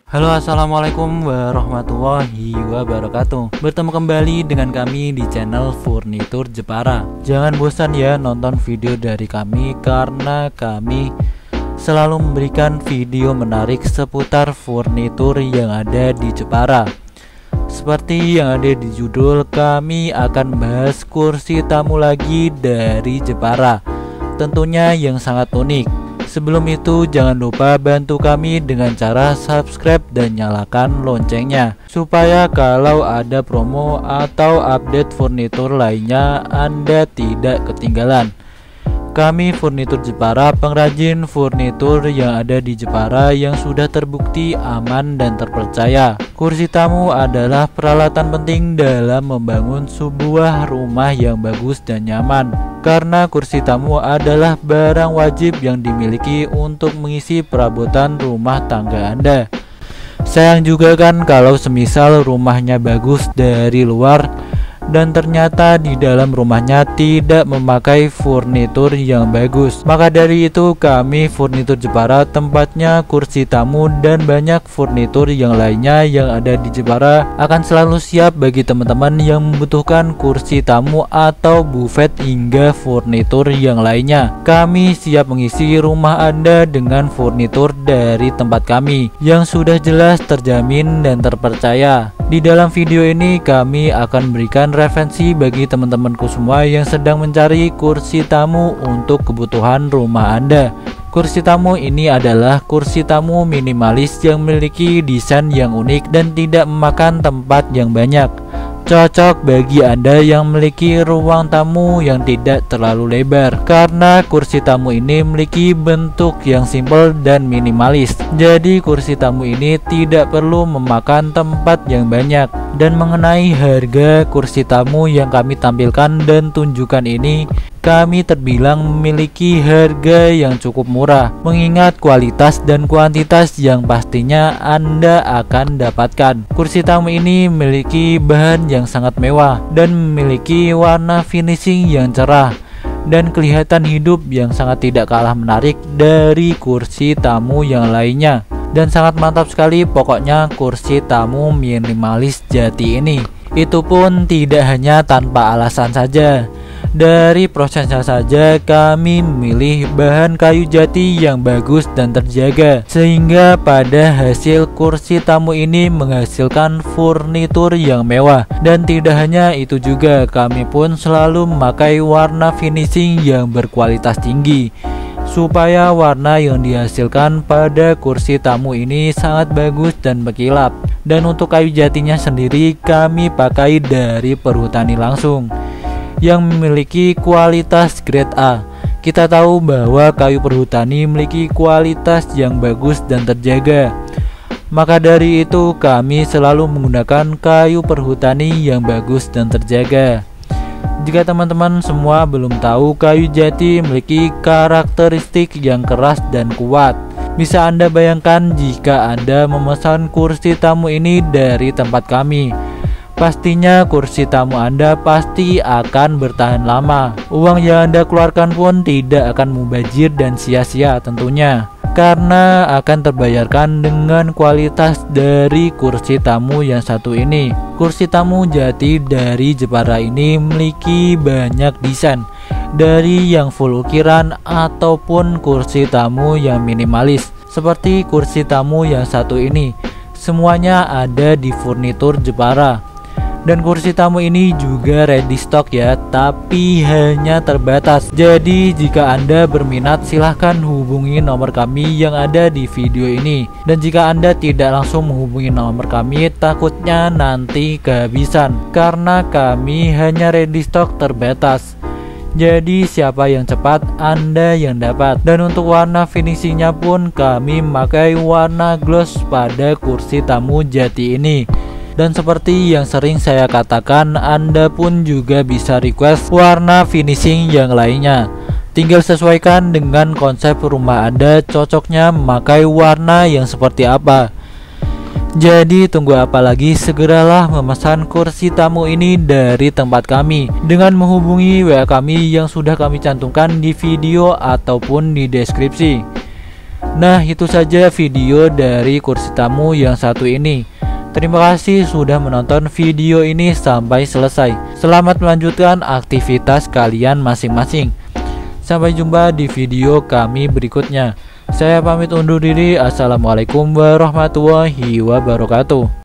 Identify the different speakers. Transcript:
Speaker 1: Halo, assalamualaikum warahmatullahi wabarakatuh. Bertemu kembali dengan kami di channel Furnitur Jepara. Jangan bosan ya nonton video dari kami, karena kami selalu memberikan video menarik seputar furnitur yang ada di Jepara. Seperti yang ada di judul, kami akan membahas kursi tamu lagi dari Jepara, tentunya yang sangat unik. Sebelum itu, jangan lupa bantu kami dengan cara subscribe dan nyalakan loncengnya, supaya kalau ada promo atau update furnitur lainnya Anda tidak ketinggalan. Kami Furnitur Jepara, pengrajin furnitur yang ada di Jepara yang sudah terbukti aman dan terpercaya. Kursi tamu adalah peralatan penting dalam membangun sebuah rumah yang bagus dan nyaman, karena kursi tamu adalah barang wajib yang dimiliki untuk mengisi perabotan rumah tangga Anda. Sayang juga kan kalau semisal rumahnya bagus dari luar dan ternyata di dalam rumahnya tidak memakai furnitur yang bagus. Maka dari itu, kami Furnitur Jepara, tempatnya kursi tamu dan banyak furnitur yang lainnya yang ada di Jepara, akan selalu siap bagi teman-teman yang membutuhkan kursi tamu atau buffet hingga furnitur yang lainnya. Kami siap mengisi rumah Anda dengan furnitur dari tempat kami yang sudah jelas terjamin dan terpercaya. Di dalam video ini kami akan berikan referensi bagi teman-temanku semua yang sedang mencari kursi tamu untuk kebutuhan rumah Anda. Kursi tamu ini adalah kursi tamu minimalis yang memiliki desain yang unik dan tidak memakan tempat yang banyak. Cocok bagi Anda yang memiliki ruang tamu yang tidak terlalu lebar, karena kursi tamu ini memiliki bentuk yang simpel dan minimalis. Jadi kursi tamu ini tidak perlu memakan tempat yang banyak. Dan mengenai harga kursi tamu yang kami tampilkan dan tunjukkan ini, kami terbilang memiliki harga yang cukup murah, mengingat kualitas dan kuantitas yang pastinya Anda akan dapatkan. Kursi tamu ini memiliki bahan yang sangat mewah dan memiliki warna finishing yang cerah dan kelihatan hidup yang sangat tidak kalah menarik dari kursi tamu yang lainnya. Dan sangat mantap sekali pokoknya kursi tamu minimalis jati ini. Itu pun tidak hanya tanpa alasan saja. Dari prosesnya saja kami memilih bahan kayu jati yang bagus dan terjaga, sehingga pada hasil kursi tamu ini menghasilkan furnitur yang mewah. Dan tidak hanya itu juga, kami pun selalu memakai warna finishing yang berkualitas tinggi, supaya warna yang dihasilkan pada kursi tamu ini sangat bagus dan berkilap. Dan untuk kayu jatinya sendiri kami pakai dari perhutani langsung yang memiliki kualitas grade A. Kita tahu bahwa kayu perhutani memiliki kualitas yang bagus dan terjaga. Maka dari itu kami selalu menggunakan kayu perhutani yang bagus dan terjaga. Jika teman-teman semua belum tahu, kayu jati memiliki karakteristik yang keras dan kuat. Bisa Anda bayangkan jika Anda memesan kursi tamu ini dari tempat kami. Pastinya kursi tamu Anda pasti akan bertahan lama. Uang yang Anda keluarkan pun tidak akan mubazir dan sia-sia tentunya, karena akan terbayarkan dengan kualitas dari kursi tamu yang satu ini. Kursi tamu jati dari Jepara ini memiliki banyak desain, dari yang full ukiran ataupun kursi tamu yang minimalis seperti kursi tamu yang satu ini. Semuanya ada di Furnitur Jepara. Dan kursi tamu ini juga ready stock ya, tapi hanya terbatas. Jadi jika Anda berminat, silahkan hubungi nomor kami yang ada di video ini. Dan jika Anda tidak langsung menghubungi nomor kami, takutnya nanti kehabisan, karena kami hanya ready stock terbatas. Jadi siapa yang cepat, Anda yang dapat. Dan untuk warna finishingnya pun kami memakai warna gloss pada kursi tamu jati ini. Dan seperti yang sering saya katakan, Anda pun juga bisa request warna finishing yang lainnya. Tinggal sesuaikan dengan konsep rumah Anda, cocoknya memakai warna yang seperti apa. Jadi tunggu apa lagi, segeralah memesan kursi tamu ini dari tempat kami dengan menghubungi WA kami yang sudah kami cantumkan di video ataupun di deskripsi. Nah, itu saja video dari kursi tamu yang satu ini. Terima kasih sudah menonton video ini sampai selesai. Selamat melanjutkan aktivitas kalian masing-masing. Sampai jumpa di video kami berikutnya. Saya pamit undur diri. Assalamualaikum warahmatullahi wabarakatuh.